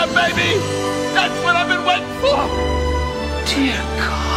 baby! That's what I've been waiting for! Dear God.